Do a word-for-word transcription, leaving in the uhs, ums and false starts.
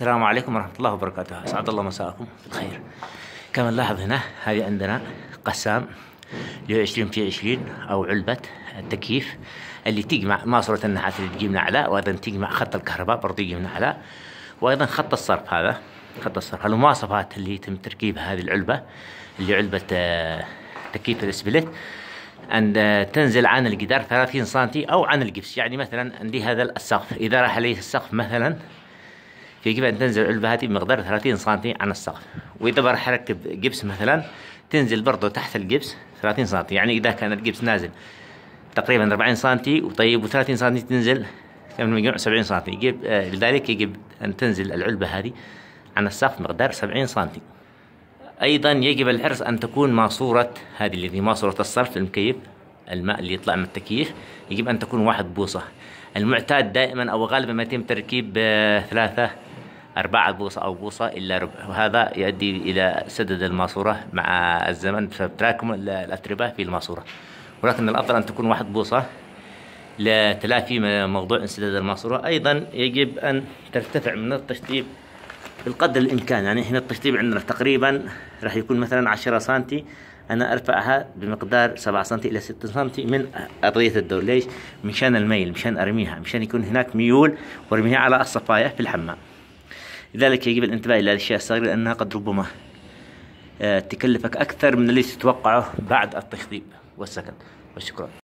السلام عليكم ورحمة الله وبركاته، أسعد الله مساءكم بالخير. كما نلاحظ هنا هذه عندنا قسام لعشرين في عشرين أو علبة التكييف اللي تجمع ماسورة النحاس اللي تجي من أعلى، وأيضا تجمع خط الكهرباء برضه يجي من أعلى، وأيضا خط الصرف. هذا خط الصرف. المواصفات اللي يتم تركيبها هذه العلبة اللي علبة تكييف السبليت أن تنزل عن الجدار ثلاثين سنتي أو عن الجبس. يعني مثلا عندي هذا السقف، إذا راح عليه السقف مثلا يجب أن تنزل العلبة هذه بمقدار ثلاثين سنتي عن السقف، وإذا راح أركب جبس مثلا تنزل برضه تحت الجبس ثلاثين سنتي. يعني إذا كان الجبس نازل تقريبا أربعين سنتي وطيب و30 سنتي تنزل مجموع سبعين سنتي، يجب آه لذلك يجب أن تنزل العلبة هذه عن السقف مقدار سبعين سنتي. أيضا يجب الحرص أن تكون ماسورة هذه اللي هي ماسورة الصرف المكيف، الماء اللي يطلع من التكييف يجب أن تكون واحد بوصة. المعتاد دائما أو غالبا ما يتم تركيب آه ثلاثة أربعة بوصة أو بوصة إلا ربع، وهذا يؤدي إلى سدد الماسورة مع الزمن بسبب تراكم الأتربة في الماسورة، ولكن الأفضل أن تكون واحد بوصة لتلافي موضوع انسداد الماسورة. أيضا يجب أن ترتفع من التشطيب بالقدر الإمكان. يعني إحنا التشطيب عندنا تقريبا راح يكون مثلا عشرة سنتي، أنا أرفعها بمقدار سبعة سنتي إلى ستة سنتي من أرضية الدور. ليش؟ مشان الميل، مشان أرميها، مشان يكون هناك ميول وأرميها على الصفاية في الحمام. لذلك يجب الانتباه إلى الأشياء الصغيرة لأنها قد ربما تكلفك أكثر من اللي تتوقعه بعد التشطيب والسكن. والشكرا.